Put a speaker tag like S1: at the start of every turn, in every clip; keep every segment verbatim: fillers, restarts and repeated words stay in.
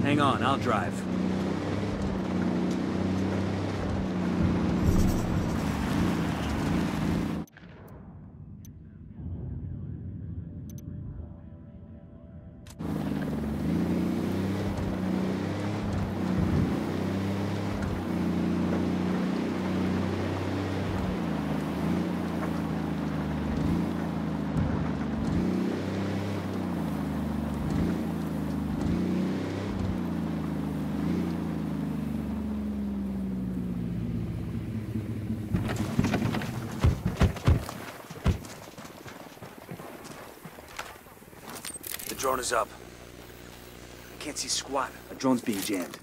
S1: Hang on, I'll drive. The drone is up. I can't see squat. A drone's being jammed.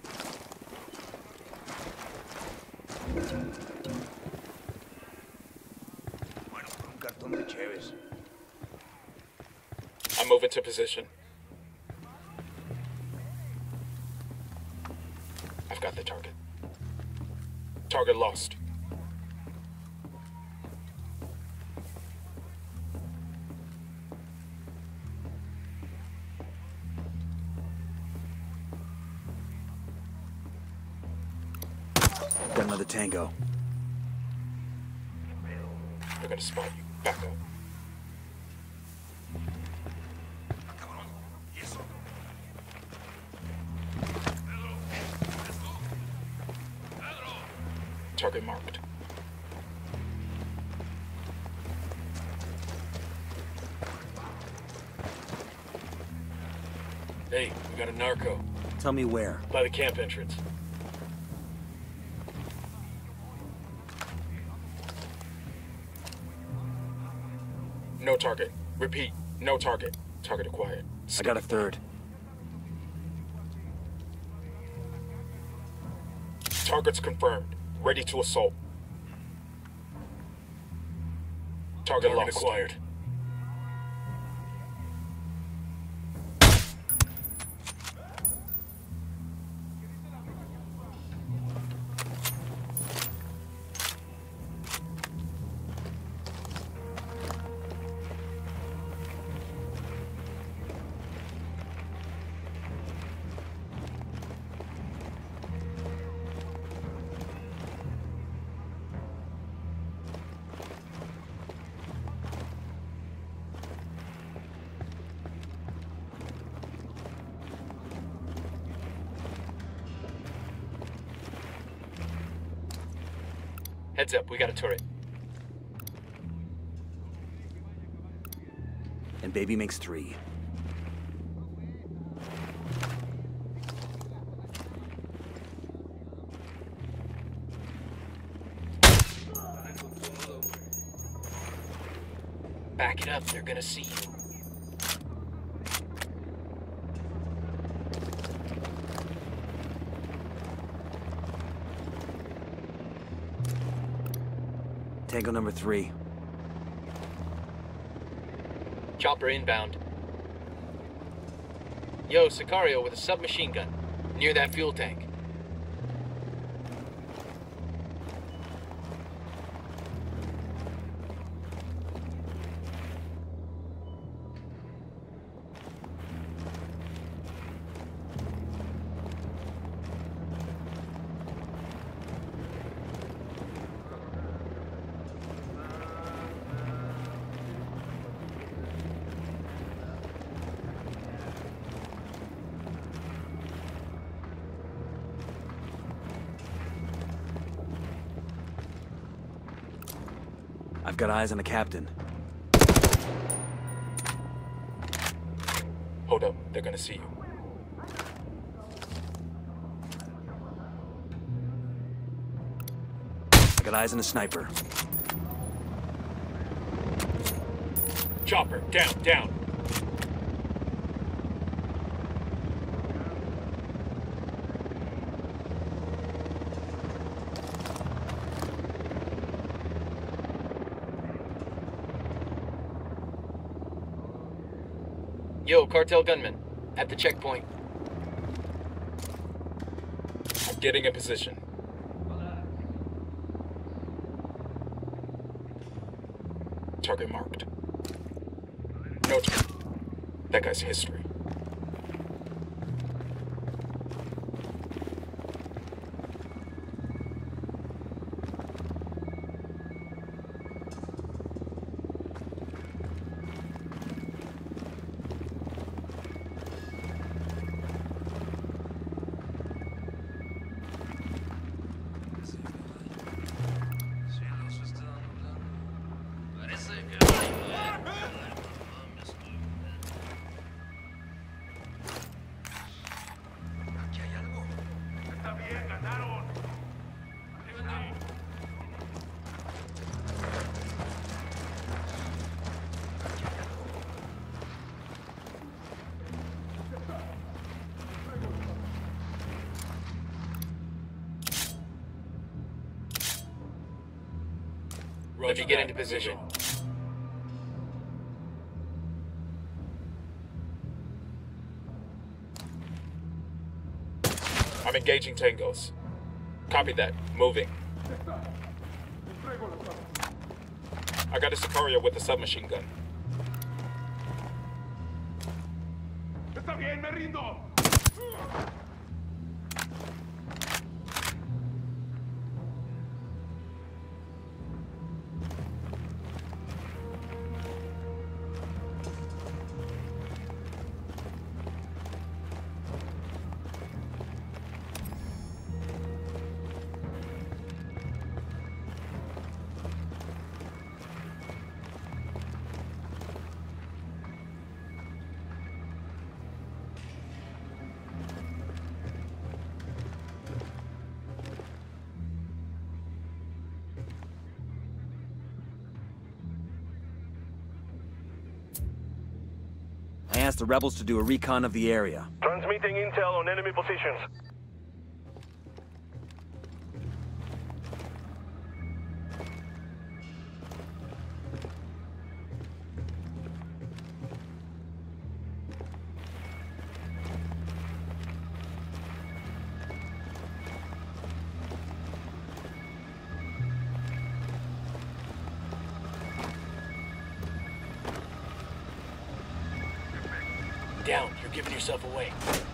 S2: I'm moving to position. I've got the target. Target lost.
S1: Got another tango.
S2: They're gonna spot you. Back up. Target marked. Hey, we got a narco.
S1: Tell me where.
S2: By the camp entrance. No target. Repeat, no target. Target acquired.
S1: I got a third.
S2: Target's confirmed. Ready to assault. Target, Target lost. Acquired. Heads up, we got a turret.
S1: And baby makes three.
S2: Back it up, they're gonna see you.
S1: Tango number three.
S3: Chopper inbound. Yo, Sicario with a submachine gun. Near that fuel tank.
S1: I've got eyes on the captain.
S2: Hold up, they're gonna see you.
S1: I got eyes on the sniper.
S2: Chopper, down, down.
S3: Yo, cartel gunman, at the checkpoint.
S2: I'm getting in position. Target marked. No target. That guy's history. Roger
S3: you get
S2: that.
S3: into position.
S2: I'm engaging tangos. Copy that. Moving. I got a Sicario with a submachine gun.
S4: Está bien, me rindo.
S1: I asked the rebels to do a recon of the area.
S4: Transmitting intel on enemy positions.
S3: Down. You're giving yourself away.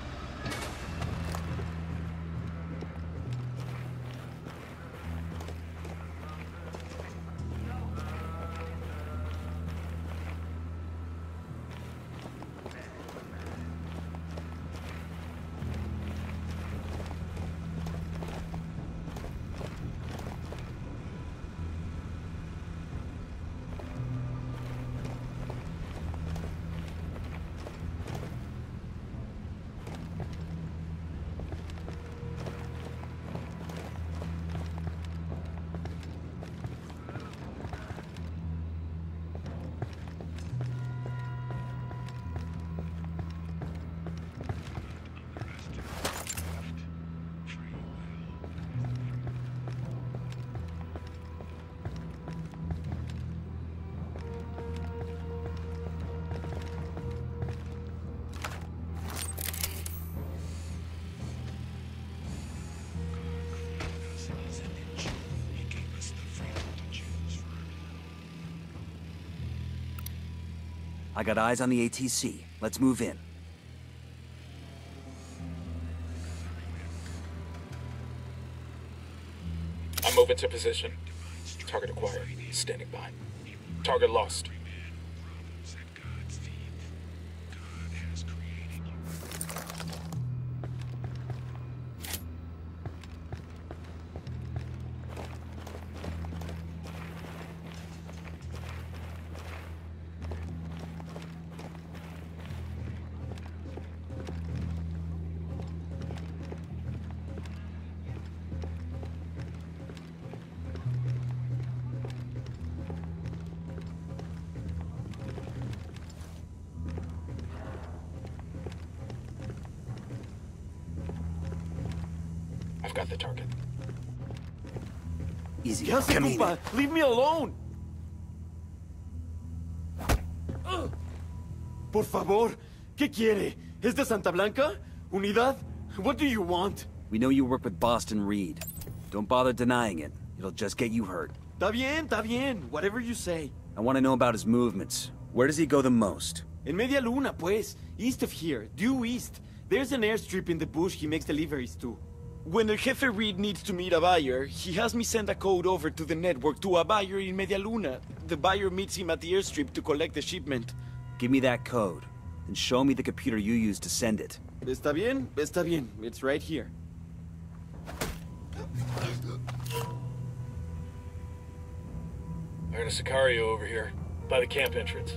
S1: I got eyes on the A T C. Let's move in.
S2: I'm moving to position. Target acquired. Standing by. Target lost. I've got the target.
S1: Easy.
S5: ¿Qué hace, compa? Leave me alone. Por favor, ¿qué quiere? ¿Es de Santa Blanca? ¿Unidad? What do you want?
S1: We know you work with Boston Reed. Don't bother denying it. It'll just get you hurt.
S5: Está bien, está bien. Whatever you say.
S1: I want to know about his movements. Where does he go the most?
S5: En Media Luna, pues. East of here. Due east. There's an airstrip in the bush he makes deliveries to. When El Jefe Reed needs to meet a buyer, he has me send a code over to the network to a buyer in Media Luna. The buyer meets him at the airstrip to collect the shipment.
S1: Give me that code, and show me the computer you used to send it.
S5: Está bien, está bien. It's right here.
S3: I heard a Sicario over here, by the camp entrance.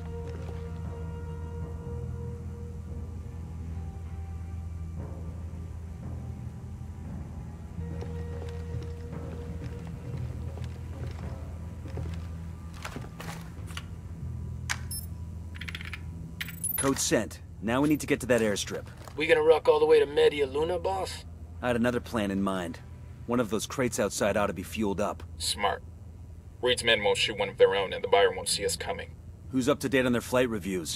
S1: Code sent. Now we need to get to that airstrip.
S3: We gonna rock all the way to Media Luna, boss?
S1: I had another plan in mind. One of those crates outside ought to be fueled up.
S2: Smart. Reed's men won't shoot one of their own, and the buyer won't see us coming.
S1: Who's up to date on their flight reviews?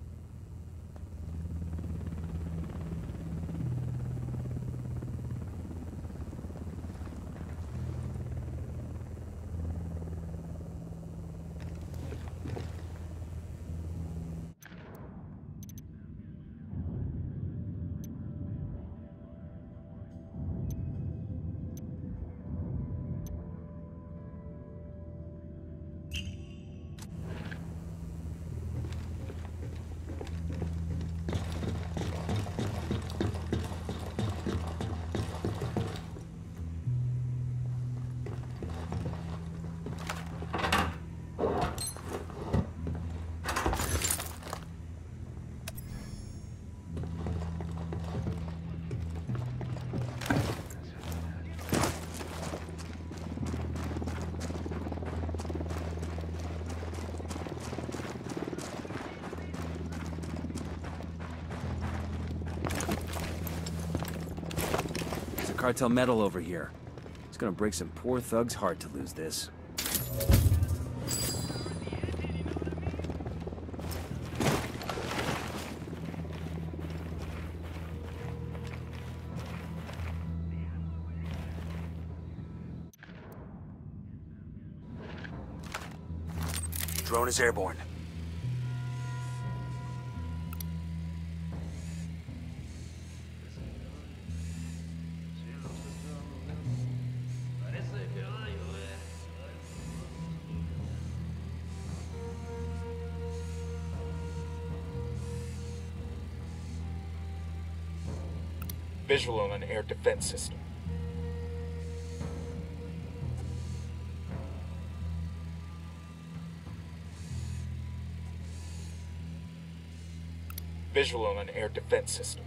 S1: Cartel metal over here. It's gonna break some poor thug's heart to lose this. Drone is airborne.
S2: Visual on an air defense system. Visual on an air defense system.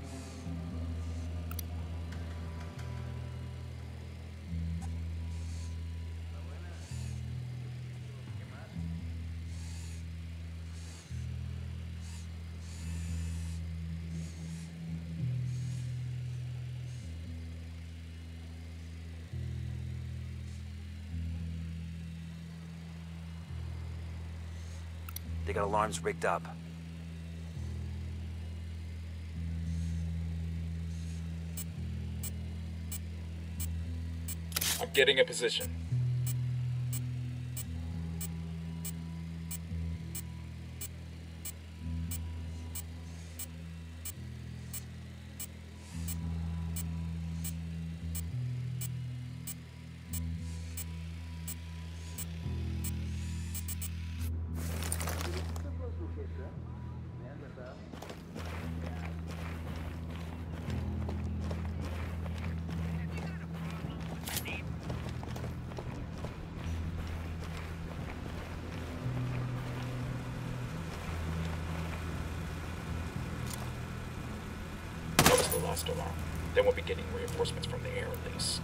S1: They got alarms rigged up.
S2: I'm getting a position. Last alarm. Then we'll be getting reinforcements from the air at least.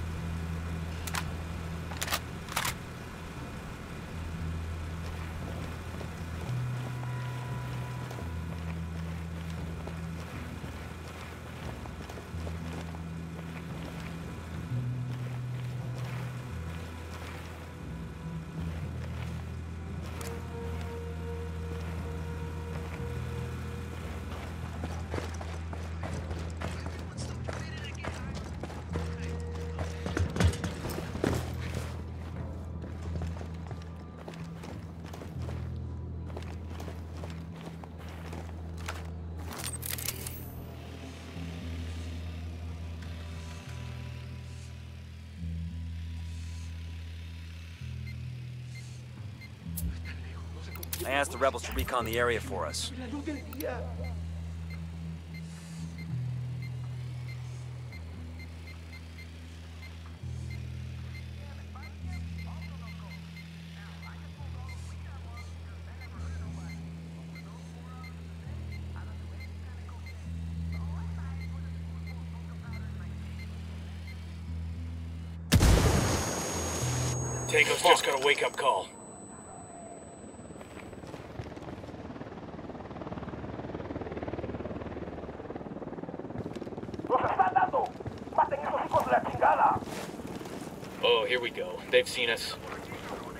S1: I asked the rebels to recon the area for us.
S3: Tango's just got a wake-up call. Oh, here we go. They've seen us.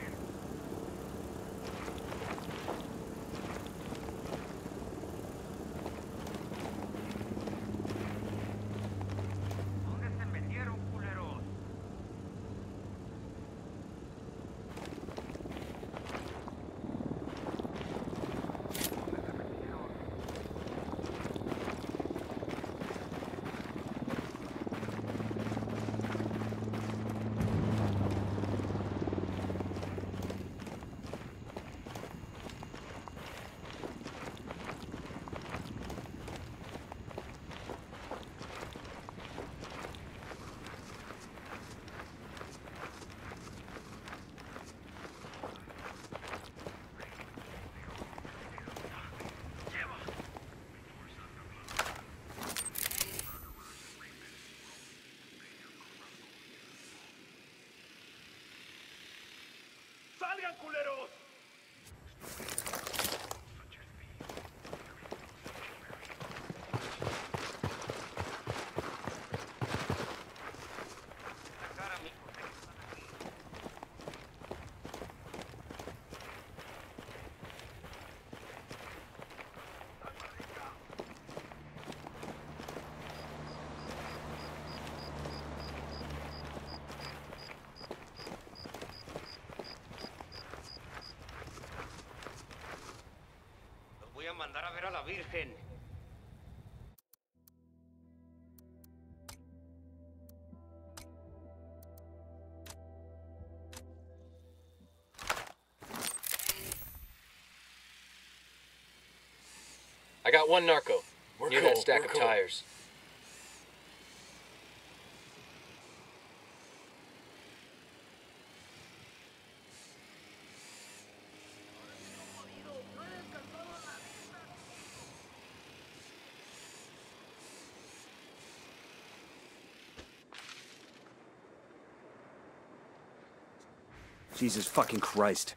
S4: ¡Corran, culeros!
S6: Voy a mandar a ver a la Virgen.
S3: I got one narco.
S2: We're
S3: Near
S2: cool,
S3: that stack
S2: we're
S3: of
S2: cool.
S3: tires.
S1: Jesus fucking Christ.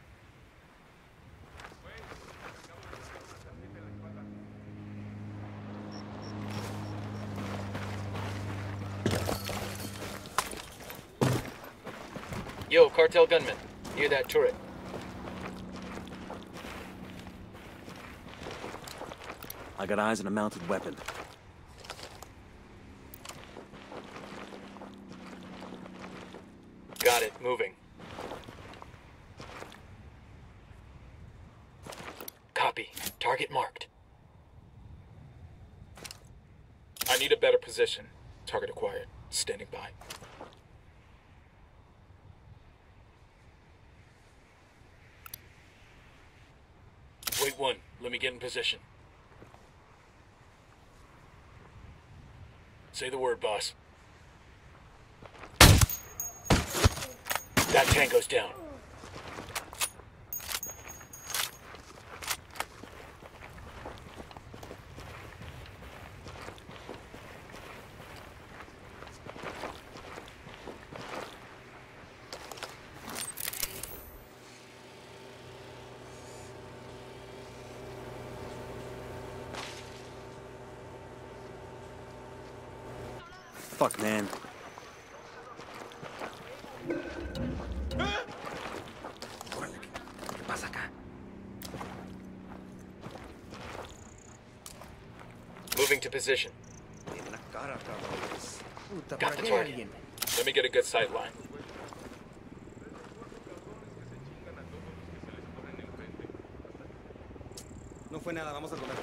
S3: Yo, cartel gunman. Near that turret.
S1: I got eyes on a mounted weapon.
S3: Got it. Moving. Copy. Target marked.
S2: I need a better position. Target acquired. Standing by.
S3: Wait one. Let me get in position. Say the word, boss. That tango's down.
S1: Fuck, man. ¿Qué pasa acá?
S3: Moving to position.
S6: Tiene la cara, cabrones. Puta,
S3: Got
S6: por
S3: the
S6: aquí hay
S3: target.
S6: alguien.
S2: Let me get a good sight line.
S6: No fue nada, vamos a comer.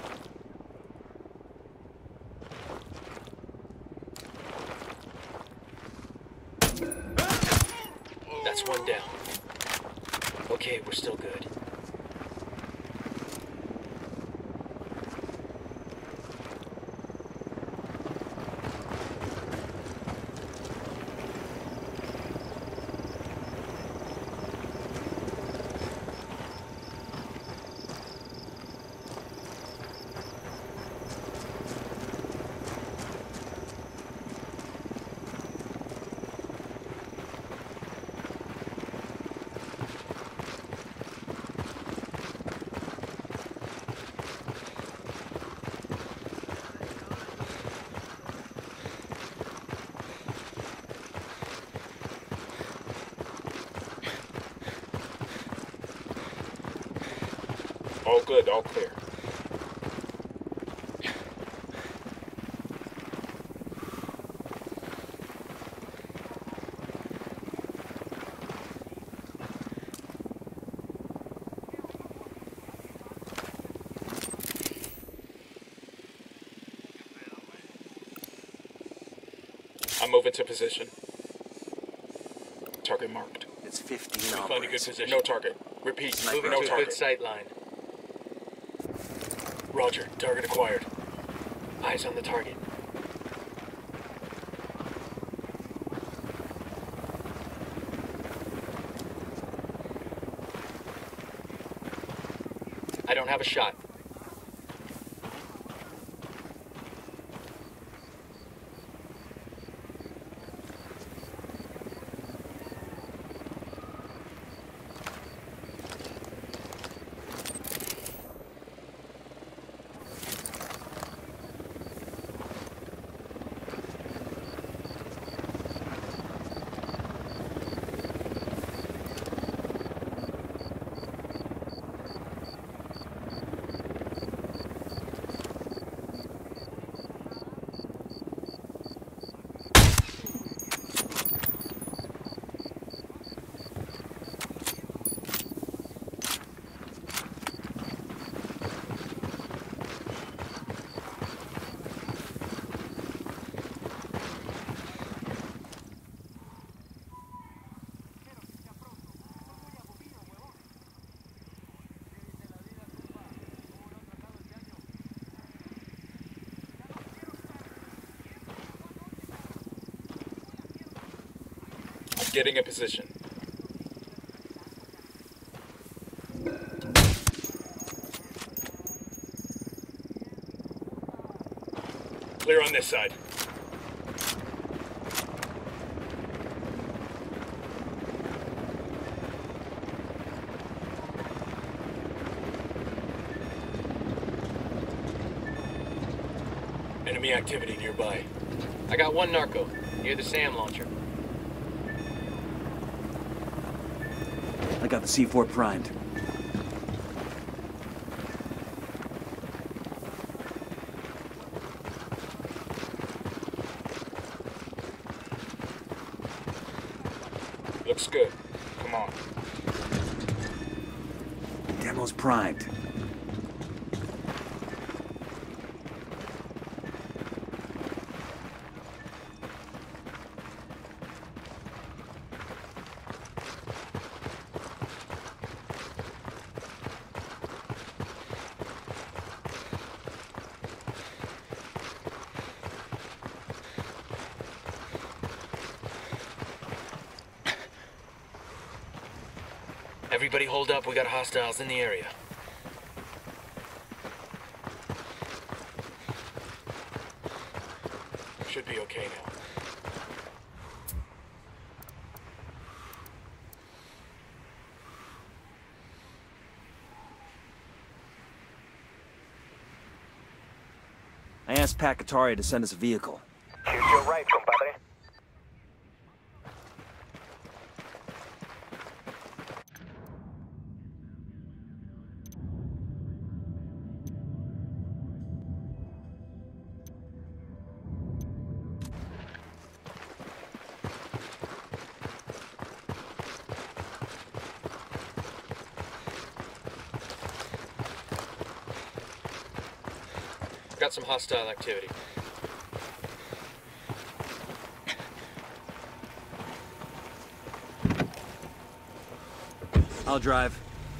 S3: That's one down. Okay, we're still good.
S2: All good, all clear. I'm moving to position. Target marked.
S1: It's fifteen
S3: We find a good
S1: operates.
S3: position.
S2: No target.
S3: Repeat,
S1: Sniper
S3: moving
S2: no
S3: to a
S2: target.
S3: good sight line. Roger, target acquired. Eyes on the target. I don't have a shot.
S2: Getting a position.
S3: Clear on this side. Enemy activity nearby.
S7: I got one narco, near the SAM launcher.
S1: I got the C four primed.
S2: Looks good. Come on.
S1: Demo's primed.
S7: Everybody hold up, we got hostiles in the area.
S3: Should be okay now.
S1: I asked Pacatari to send us a vehicle.
S4: Here's your right, compadre.
S7: Got some hostile activity.
S1: I'll drive.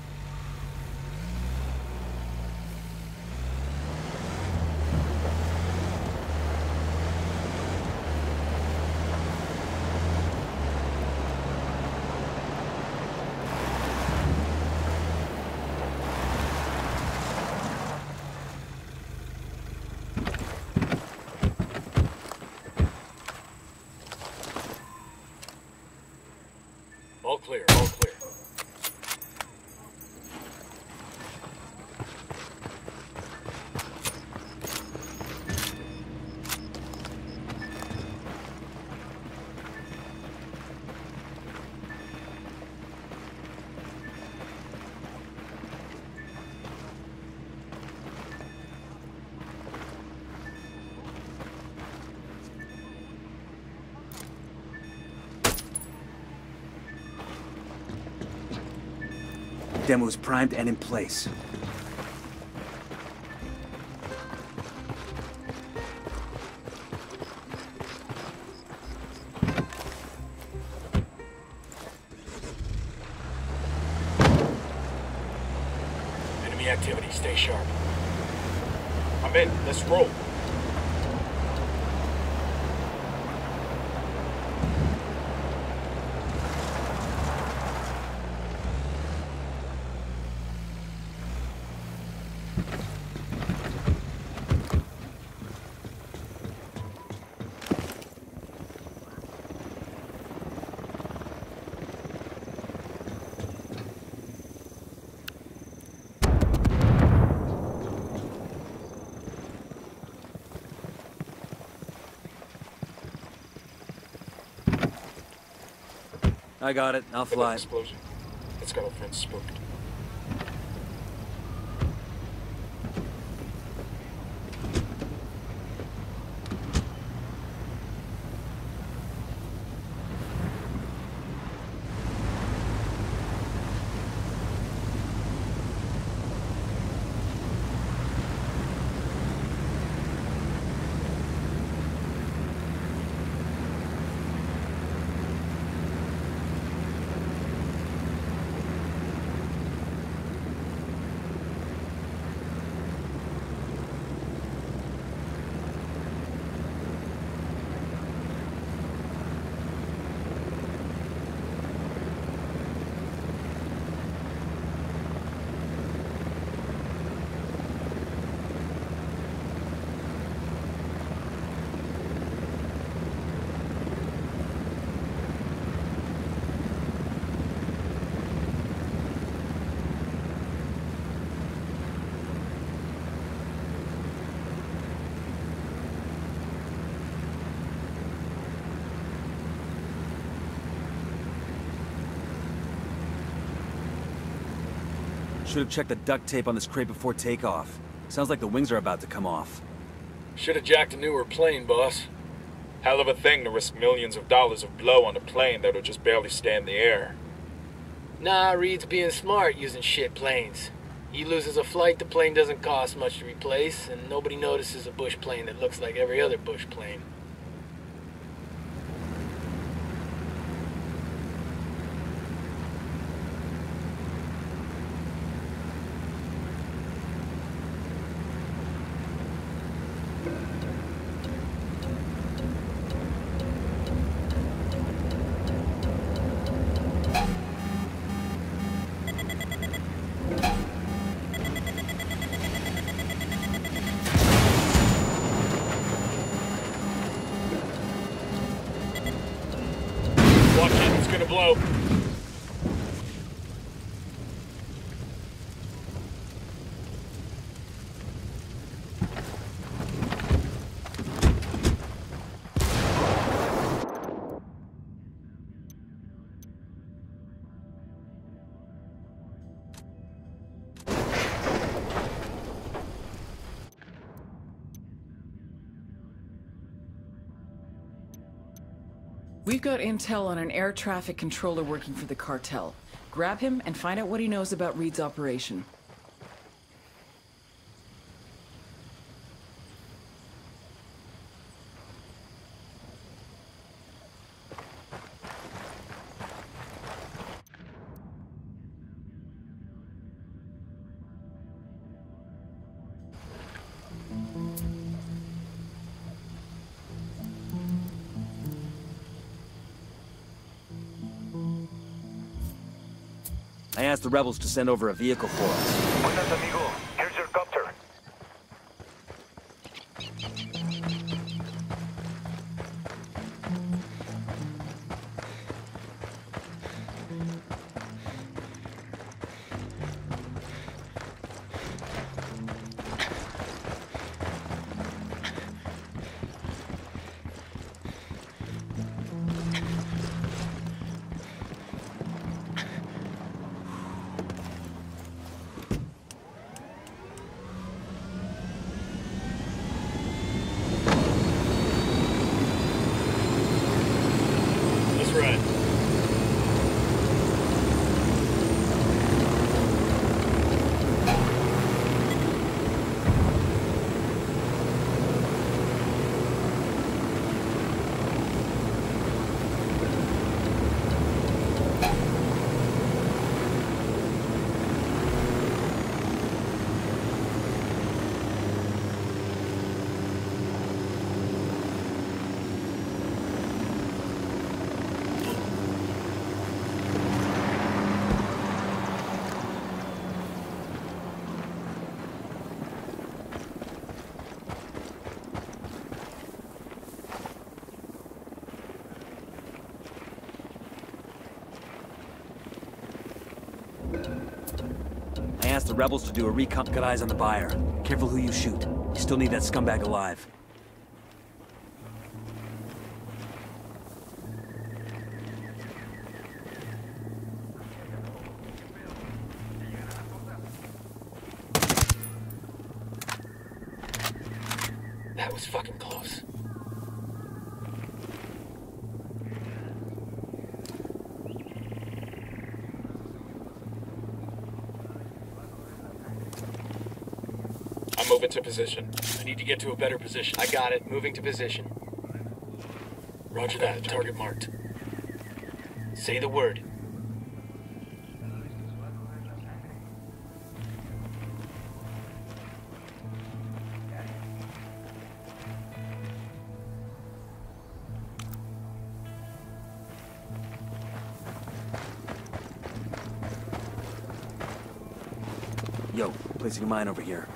S3: All clear, all clear.
S1: Demo's primed and in place.
S3: Enemy activity, stay sharp. I'm in, let's roll.
S1: I got it. I'll
S2: Feel
S1: fly.
S2: that explosion. It's got our friends spooked.
S1: Should have checked the duct tape on this crate before takeoff. Sounds like the wings are about to come off.
S3: Should have jacked a newer plane, boss.
S2: Hell of a thing to risk millions of dollars of blow on a plane that'll just barely stay in the air.
S7: Nah, Reed's being smart using shit planes. He loses a flight, the plane doesn't cost much to replace, and nobody notices a bush plane that looks like every other bush plane.
S3: Watch it, it's gonna blow.
S8: We've got intel on an air traffic controller working for the cartel. Grab him and find out what he knows about Reed's operation.
S1: I asked the rebels to send over a vehicle for us.
S4: Buenas, amigo. Here's your copter.
S3: That's right.
S1: I asked the rebels to do a recon. Got eyes on the buyer. Careful who you shoot. You still need that scumbag alive.
S7: That was fucking close.
S2: I'm moving to position.
S3: I need to get to a better position.
S7: I got it. Moving to position.
S3: Roger that. Target marked.
S7: Say the word.
S1: Yo, placing a mine over here.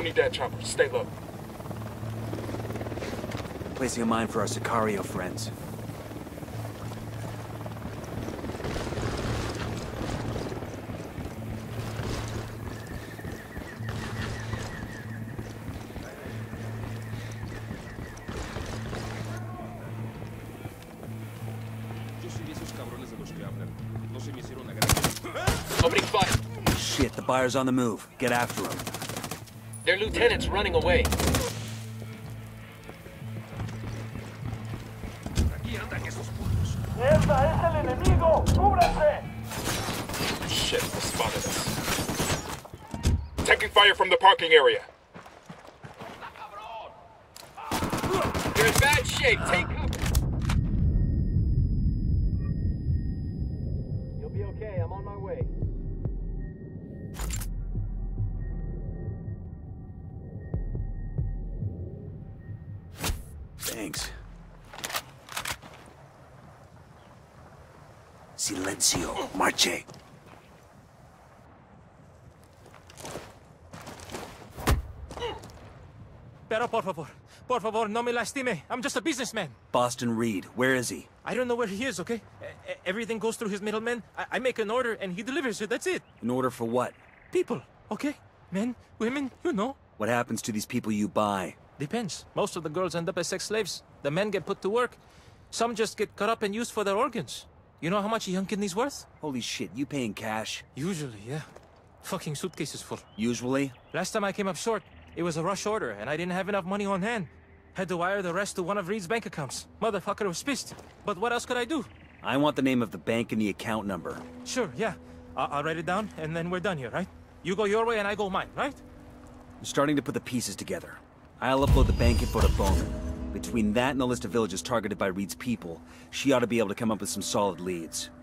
S2: don't need that chopper. Stay low.
S1: Placing a mine for our Sicario friends.
S7: Opening fire.
S1: Shit, the buyer's on the move. Get after him.
S7: Their lieutenant's running away.
S2: Shit, they spotted us. Taking fire from the parking area.
S7: You're in bad shape. Take cover. You'll be okay. I'm on my way.
S1: Thanks. Silencio. Marche.
S9: Pero por favor, por favor, no me lastime. I'm just a businessman.
S1: Boston Reed. Where is he?
S9: I don't know where he is, okay? E- everything goes through his middleman. I-, I make an order and he delivers it. That's it.
S1: An order for what?
S9: People, okay? Men, women, you know.
S1: What happens to these people you buy?
S9: Depends. Most of the girls end up as sex slaves. The men get put to work. Some just get cut up and used for their organs. You know how much a young kidney's worth?
S1: Holy shit, you paying cash?
S9: Usually, yeah. Fucking suitcases full.
S1: Usually?
S9: Last time I came up short, it was a rush order, and I didn't have enough money on hand. Had to wire the rest to one of Reed's bank accounts. Motherfucker was pissed. But what else could I do?
S1: I want the name of the bank and the account number.
S9: Sure, yeah. I I'll write it down, and then we're done here, right? You go your way, and I go mine, right?
S1: I'm starting to put the pieces together. I'll upload the bank info to Bowman. Between that and the list of villages targeted by Reed's people, she ought to be able to come up with some solid leads.